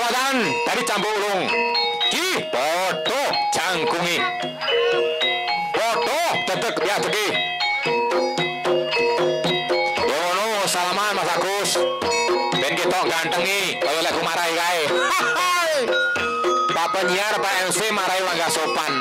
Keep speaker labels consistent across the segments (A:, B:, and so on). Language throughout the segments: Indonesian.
A: Persahabatan dari Campur Ulung. Ki podo jangkungi. Podo tetek ya teki. Yono salaman Mas Agus. Ben ketok gantengi kaya lek marahi kae. Pak penyiar Pak MC marahi wangga sopan.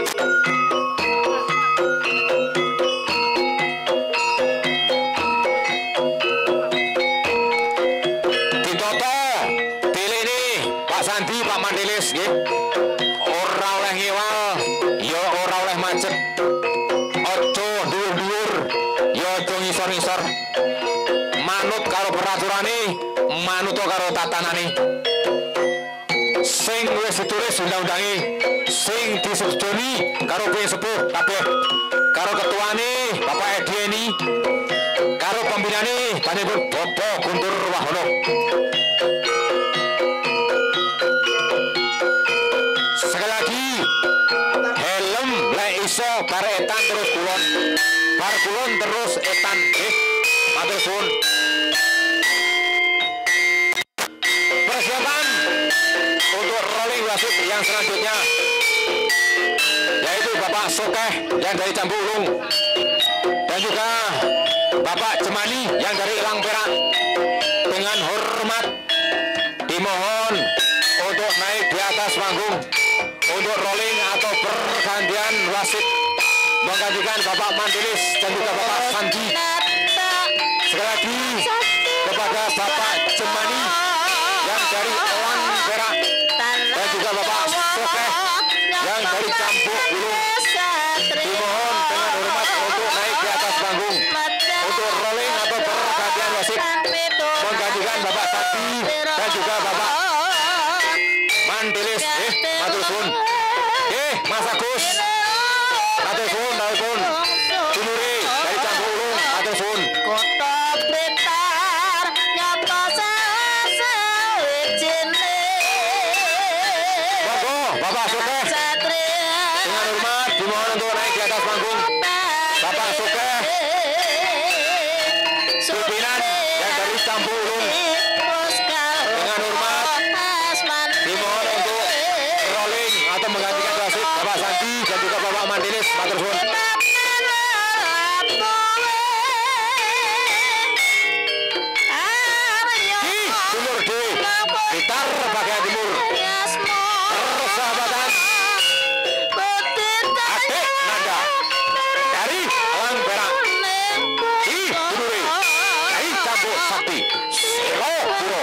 A: Sandi Pak Mandelis nggih. Ora oleh ngewal, ya ora oleh macet. Aja dhuwur-dhuwur, ya aja ngisor-ngisor. Manut karo peraturane, manut karo tatanane. Sing wis ditulis undang-undange, sing disujoni karo piye sepuh kabeh. Karo ketuane Bapak Edieni, karo pembinane panjenengan Bapak Guntur Wahono. Sekali lagi helm lek iso bar etan terus kulon, bar kulon terus etan matur suwun. Persiapan untuk rolling wasit yang selanjutnya yaitu Bapak Sokeh yang dari Campur Ulung dan juga Bapak Cemani yang dari Elang Perak. Dengan hormat dimohon untuk naik di atas panggung untuk rolling atau pergantian wasit menggantikan Bapak Mandelis dan juga Bapak Sandi. Sekali lagi kepada Bapak Cemani yang dari Elang Perak dan juga Bapak Sokeh yang dari Campur Ulung dimohon dengan hormat untuk naik di atas panggung untuk rolling atau pergantian wasit menggantikan Bapak Sandi dan juga Bapak Mandelis. Matur suwun. Mas Agus. Matur suwun, matur suwun. Dulure dari Campur Ulung, matur suwun.
B: Kota Blitar nyapa sasawijine.
A: Monggo Bapak Sokeh. Dengan hormat dimohon untuk naik di atas panggung. Bapak Sokeh. Pimpinan yang dari Campur Ulung. Dengan hormat dimohon untuk rolling atau menggantikan wasit Bapak Sandi dan juga Bapak Mandelis. Matur suwun. Timur di Blitar bagian timur. Persahabatan Adik Nanda dari Elang Perak. Di Dulure dari Campur Sakti Selo Puro.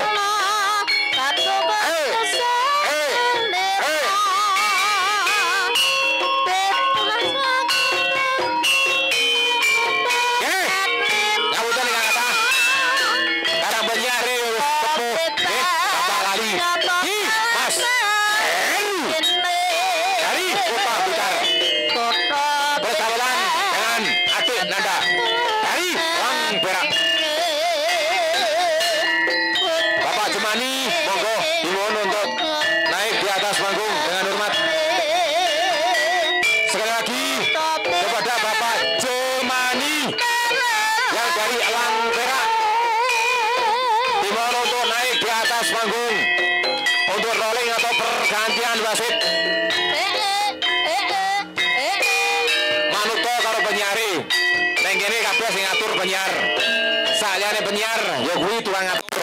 A: Panggung untuk rolling atau pergantian wasit. Manut karo penyiari. Neng kene kabeh sing ngatur penyiar. Saliyane penyiar ya kuwi tukang ngatur.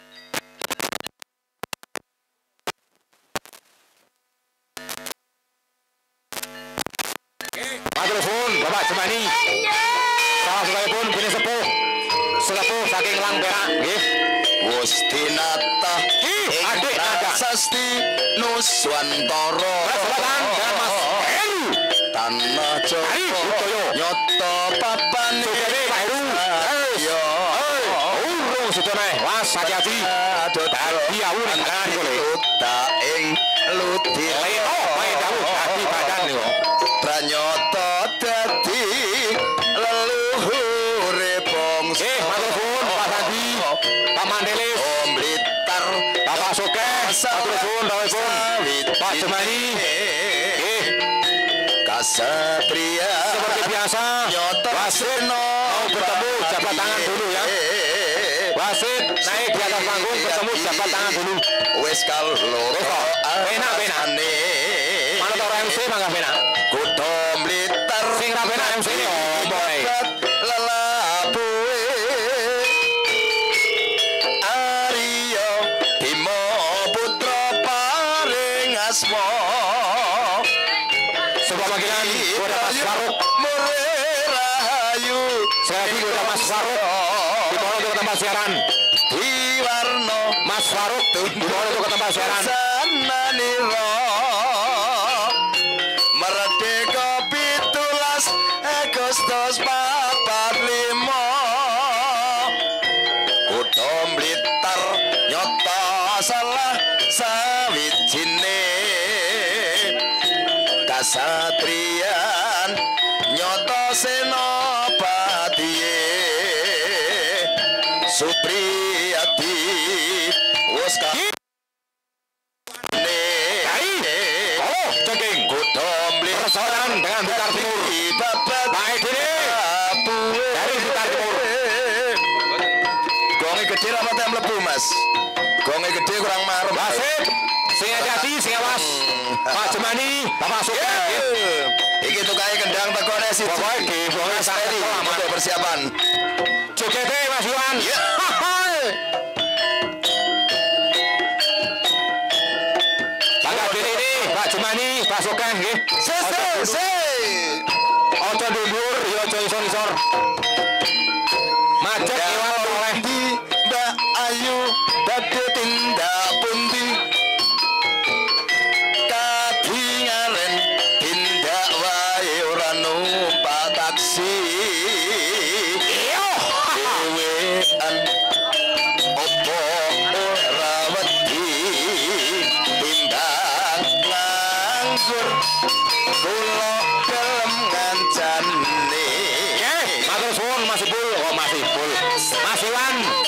A: Matur suwun Bapak Cemani. Salah sebaipun bini sepuh saking Elang Perak nggih.
C: Gustinata
A: Adik Nanda
C: Sasti Nuswantara
A: Mas Heru
C: Tanah Joko Nyoto Papan
A: Yo urung sedone was hati-hati dadi awun kan kole
C: taing ludi
A: leno wae dawuh dadi badan yo
C: Pranyata dadi leluhure bangsa.
A: Matur suwun Pak Sandi Pak Mandelis
C: Blitar
A: Bapak Sokeh matur suwun rawuhipun Pak Cemani
C: Kasatria
A: seperti biasa wasit mau bertemu jabat tangan dulu ya. Wasit naik di atas panggung bertemu jabat tangan dulu.
C: wis kaloro
A: Penak. Mana tau MC mangga penak.
C: Kutha Blitar
A: Sing ra penak MC ne opo ae.
C: lelabuhe Arya Bima putra paring asma
A: Sebuah panggilan kepada Mas Faruk.
C: Rahayu
A: Saya lagi kepada Mas Faruk. Dimohon untuk ke tempat siaran.
C: Diwarno
A: Mas Faruk dimohon untuk ke tempat siaran.
C: sananira Merdeka 17 Agustus 45 Kutha Blitar nyata salah sawijine kasatriyan nyata senopatiye Supriyadi wis
A: Oh, cengking.
C: Kutha Blitar
A: Persoalan dengan Blitar Timur.
C: babat
A: Baik ini dari Blitar Timur.
C: Gonge gede apa teh mlebu Mas? Gonge gede kurang marem.
A: Wasit, sing hati-hati, sing awas. Pak Jemani, Bapak Sukma.
C: Iki tukake kendang tekone siji.
A: Pokoke di pokoke
C: Steady untuk persiapan.
A: Jogete Mas Iwan.
C: Ya.
A: Bapak diri ini, Pak Jemani, Pak Sukma nggih.
C: Se.
A: Ojo ndumbur, ya ojo isor-isor. Macet iwal oleh.
C: Di Mbak Ayu badhe tindak pundi? Kadingaren tindak wae ora numpak taksi. Dewean opo ora wedi timbang nganggur kula gelem ngancani.
A: Matur suwun Mas Ipul. Oh Mas Ipul. Mas Iwan.